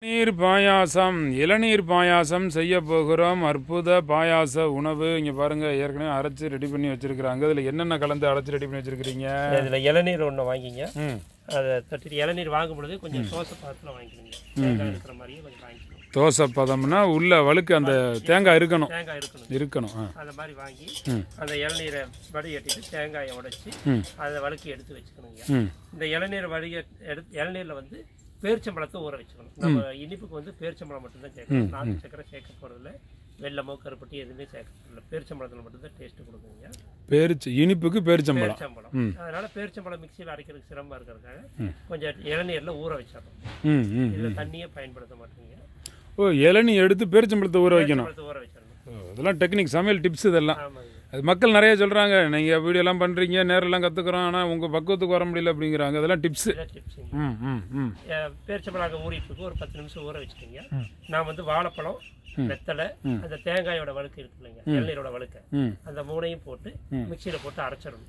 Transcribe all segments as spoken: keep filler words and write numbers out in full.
இளநீர் பாயாசம் இளநீர் பாயாசம் செய்ய போகிறோம். அற்புத பாயாச உணவு. இங்கே பாருங்கள், ஏற்கனவே அரைச்சி ரெடி பண்ணி வச்சுருக்குறாங்க. இதில் என்னென்ன கலந்து அரைச்சி ரெடி பண்ணி வச்சுருக்கிறீங்க? இதில் இளநீர் ஒன்று வாங்கிங்க. அதை தட்டிட்டு இளநீர் வாங்கும் பொழுது கொஞ்சம் தோசை பதத்தில் வாங்கிக்கணுங்க. தேங்காய் இருக்கிற மாதிரியே கொஞ்சம் வாங்கிக்கணும். தோசை பதம்னா உள்ள வழுக்கு அந்த தேங்காய் இருக்கணும் தேங்காய் இருக்கணும் இருக்கணும் அந்த மாதிரி வாங்கி அந்த இளநீரை வடிகட்டிட்டு தேங்காயை உடைச்சி அதை வழுக்கி எடுத்து வச்சுக்கணுங்க. இந்த இளநீரை வடிக எடுத்து இளநீரில் வந்து பேரிச்சம்பழத்தை ஊற வச்சுக்கணும். நம்ம இனிப்புக்கு வந்து பேரிச்சம்பழம் மட்டும்தான் சேர்க்கணும். நாட்டு சக்கரை சேர்க்க போகிறதில்ல, வெள்ளமோ கருப்பட்டி எதுவுமே சேர்க்க போகிறதில்ல. பேரிச்சம்பழத்தில் மட்டும்தான் டேஸ்ட்டு கொடுக்குங்க. பேரிச்ச இனிப்புக்கு பேரிச்சம்பழம் பேரிச்சம்பழம் அதனால பேரிச்சம்பழம் மிக்சியில் அரைக்கிறதுக்கு சிரமமாக இருக்கிறதுக்காக கொஞ்சம் இளநீரில் ஊற வச்சிடணும். இதில் தண்ணியே பயன்படுத்த மாட்டேங்க. ஓ, இளநீ எடுத்து பேரிச்சம்பழத்தை ஊற வைக்கணும். ஊற வச்சிடணும். இதெல்லாம் டெக்னிக், சமையல் டிப்ஸ் இதெல்லாம். அது மக்கள் நிறைய சொல்கிறாங்க, நீங்கள் வீடியோலாம் பண்ணுறீங்க, நேரெல்லாம் கற்றுக்குறோம், ஆனால் உங்கள் பக்குவத்துக்கு வர முடியல அப்படிங்கிறாங்க. அதெல்லாம் டிப்ஸு. ம் ம் ம் பேரிச்சம்பழம் ஊறிட்டு ஒரு பத்து நிமிஷம் ஊற வச்சுக்கோங்க. நான் வந்து வாழைப்பழம், வெத்தலை, அந்த தேங்காயோட வழுக்கு இருக்கு இல்லைங்க, இளநீரோட வழுக்க, அந்த மூணையும் போட்டு மிக்சியில் போட்டு அரைச்சிடணும்.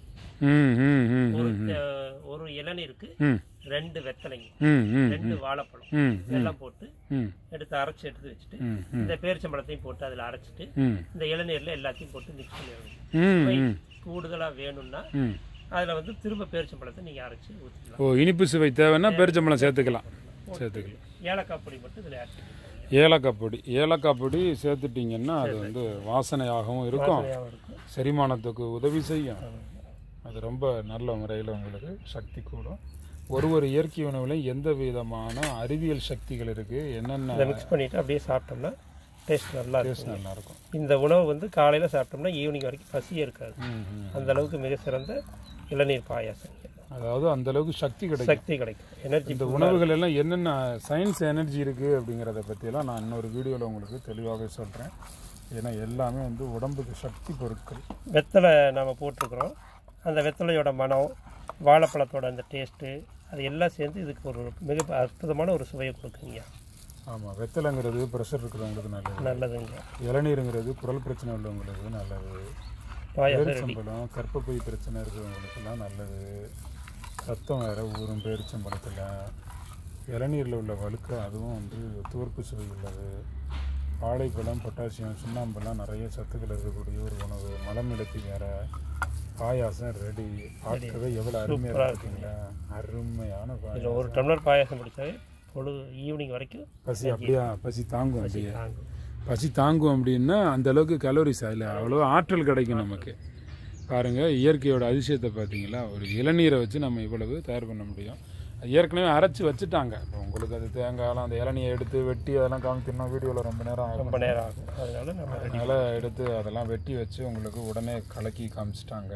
ஒரு இளநீருக்கு ரெண்டு வெத்தலைங்க, ரெண்டு வாழைப்பழம் எல்லாம் போட்டு எடுத்து அரைச்சி எடுத்து வச்சுட்டு இந்த பேரிச்சம்பழத்தையும் போட்டு அதில் அரைச்சிட்டு இந்த இளநீர்ல எல்லாத்தையும் போட்டு மிக்ஸ் பண்ணிடணும். கூடுதலா வேணும்னா அதில் வந்து திரும்ப பேரிச்சம்பழத்தை நீங்க அரைச்சி ஊற்றிக்கலாம். ஓ, இனிப்பு சுவை தேவைன்னா பேரிச்சம்பழம் சேர்த்துக்கலாம் சேர்த்துக்கலாம் ஏலக்காய் பொடி மட்டும் இதில் ஆட் பண்ணிக்கலாம். ஏலக்காய் பொடி ஏலக்காய் பொடி சேர்த்துட்டிங்கன்னா அது வந்து வாசனையாகவும் இருக்கும், செரிமானத்துக்கு உதவி செய்யும். அது ரொம்ப நல்ல முறையில் உங்களுக்கு சக்தி கூடும். ஒரு ஒரு இயற்கை உணவுலையும் எந்த விதமான அறிவியல் சக்திகள் இருக்குது, என்னென்ன மிக்ஸ் பண்ணிவிட்டு அப்படியே சாப்பிட்டோம்னா டேஸ்ட் நல்லா டேஸ்ட் நல்லாயிருக்கும். இந்த உணவு வந்து காலையில் சாப்பிட்டோம்னா ஈவினிங் வரைக்கும் பசியே இருக்காது. அந்த அளவுக்கு மிக சிறந்த இளநீர் பாயாசம். அதாவது அந்த அளவுக்கு சக்தி கிடைக்கும் சக்தி கிடைக்கும் எனர்ஜி. இந்த உணவுகள் எல்லாம் என்னென்ன சயின்ஸ் எனர்ஜி இருக்குது அப்படிங்கிறத பற்றியெல்லாம் நான் இன்னொரு வீடியோவில் உங்களுக்கு தெளிவாக சொல்கிறேன். ஏன்னா எல்லாமே வந்து உடம்புக்கு சக்தி பொருட்கள். வெத்தலை நாம் போட்டிருக்கிறோம், அந்த வெத்தலையோட மனம், வாழைப்பழத்தோட அந்த டேஸ்ட்டு, அது எல்லாம் சேர்ந்து இதுக்கு ஒரு மிக அற்புதமான ஒரு சுவையை கொடுக்குங்க. ஆமாம், வெத்தலைங்கிறது ப்ரெஷர் இருக்கிறவங்களுக்கு நல்லது நல்லதுங்க. இளநீருங்கிறது குரல் பிரச்சனை உள்ளவங்களுக்கு நல்லது. பேரிச்சம்பழம் கர்ப்பப்பை பிரச்சனை இருக்கிறவங்களுக்கெல்லாம் நல்லது. ரத்தம் வேறு ஊறும் பேரிச்சம்பழத்தில். இளநீரில் உள்ள வழுக்க அதுவும் வந்து தூர்ப்பு சுவை உள்ளது. வாழைப்பழம், பொட்டாசியம், சுண்ணாம்பெல்லாம் நிறைய சத்துக்கள் இருக்கக்கூடிய ஒரு உணவு. மலம் நிலத்தி வேறு. பாயாசம் ரெடி. பார்க்கவே எவ்வளோ அருமையாக இருக்குங்களா, அருமையான பாயாசம். ஒரு டம்ளர் பாயாசம் குடிச்சாவே பொழுது ஈவினிங் வரைக்கும் பசி அப்படியா பசி தாங்கும். அப்படியே பசி தாங்கும் அப்படின்னா அந்த அளவுக்கு கலோரிஸ் அதில் அவ்வளோ ஆற்றல் கிடைக்கும் நமக்கு. பாருங்கள், இயற்கையோட அதிசயத்தை பார்த்தீங்களா. ஒரு இளநீரை வச்சு நம்ம இவ்வளவு தயார் பண்ண முடியும். ஏற்கனவே அரைச்சி வச்சுட்டாங்க. இப்போ உங்களுக்கு அது தேங்காயெல்லாம் அந்த இளநியை எடுத்து வெட்டி அதெல்லாம் காமிக்கணும், வீடியோவில் ரொம்ப நேரம் ஆகும் ரொம்ப நேரம் ஆகும் அதனால நம்ம அதனால் எடுத்து அதெல்லாம் வெட்டி வச்சு உங்களுக்கு உடனே கலக்கி காமிச்சிட்டாங்க.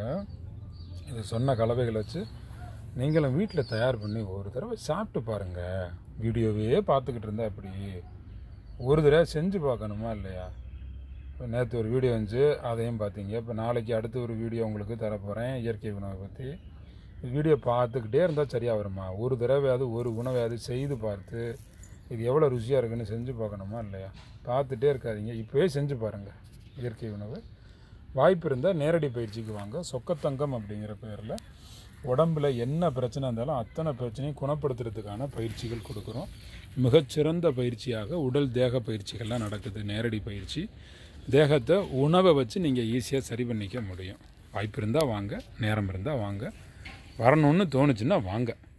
இது சொன்ன கலவைகளை வச்சு நீங்களும் வீட்டில் தயார் பண்ணி ஒரு தடவை சாப்பிட்டு பாருங்கள். வீடியோவே பார்த்துக்கிட்டு இருந்தால் எப்படி ஒரு தடவை செஞ்சு பார்க்கணுமா இல்லையா? இப்போ நேற்று ஒரு வீடியோ வந்துச்சு, அதையும் பார்த்தீங்க. இப்போ நாளைக்கு அடுத்த ஒரு வீடியோ உங்களுக்கு தரப்போகிறேன் இயற்கை உணவை பற்றி. வீடியோ பார்த்துக்கிட்டே இருந்தால் சரியாக வருமா? ஒரு தடவையாவது ஒரு உணவையாவது செய்து பார்த்து இது எவ்வளோ ருசியாக இருக்குன்னு செஞ்சு பார்க்கணுமா இல்லையா? பார்த்துட்டே இருக்காதீங்க, இப்போவே செஞ்சு பாருங்கள் இயற்கை உணவு. வாய்ப்பு இருந்தால் நேரடி பயிற்சிக்கு வாங்க. சொக்கத்தங்கம் அப்படிங்கிற பேரில் உடம்பில் என்ன பிரச்சனை இருந்தாலும் அத்தனை பிரச்சனையும் குணப்படுத்துறதுக்கான பயிற்சிகள் கொடுக்குறோம். மிகச்சிறந்த பயிற்சியாக உடல் தேக பயிற்சிகள்லாம் நடக்குது. நேரடி பயிற்சி. தேகத்தை உணவை வச்சு நீங்கள் ஈஸியாக சரி பண்ணிக்க முடியும். வாய்ப்பு இருந்தால் வாங்க, நேரம் இருந்தால் வாங்க, வரணும்னு தோணுச்சுன்னா வாங்க.